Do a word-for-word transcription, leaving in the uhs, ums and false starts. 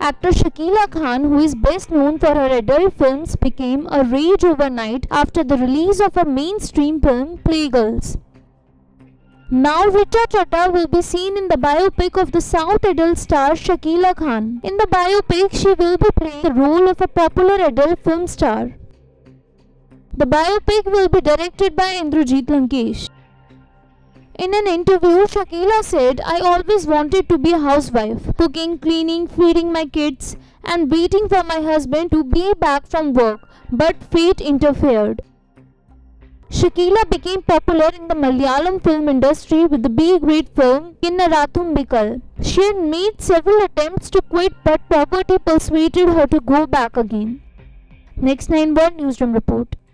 Actor Shakila Khan, who is best known for her adult films, became a rage overnight after the release of her mainstream film Playgirls. Now Richa Chadha will be seen in the biopic of the South adult star Shakila Khan. In the biopic, she will be playing the role of a popular adult film star. The biopic will be directed by Indrajit Lankesh. In an interview, Shakila said, "I always wanted to be a housewife, cooking, cleaning, feeding my kids, and waiting for my husband to be back from work, but fate interfered." Shakila became popular in the Malayalam film industry with the B-grade film Kinnarathum She had made several attempts to quit, but poverty persuaded her to go back again. Next nine one Newsroom Report.